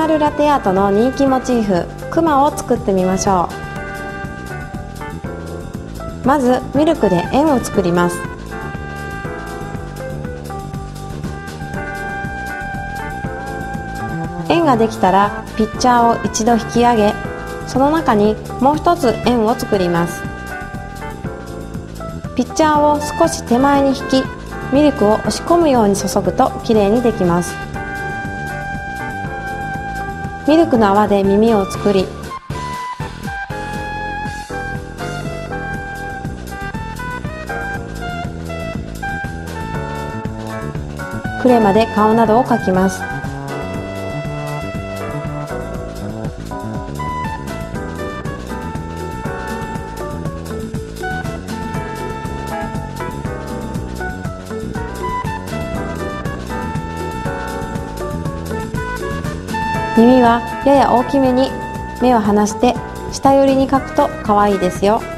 マルラテアートの人気モチーフクマを作ってみましょう。まずミルクで円を作ります。円ができたらピッチャーを一度引き上げ、その中にもう一つ円を作ります。ピッチャーを少し手前に引き、ミルクを押し込むように注ぐときれいにできます。ミルクの泡で耳を作り、クレマで顔などを描きます。耳はやや大きめに目を離して下寄りに描くと可愛いですよ。